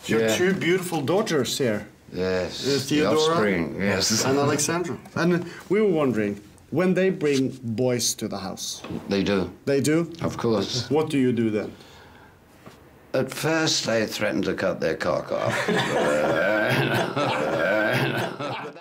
Your two beautiful daughters here. Yes, Theodora, the offspring, yes. and Alexandra. And we were wondering, when they bring boys to the house. They do. They do? Of course. What do you do then? At first, they threatened to cut their cock off.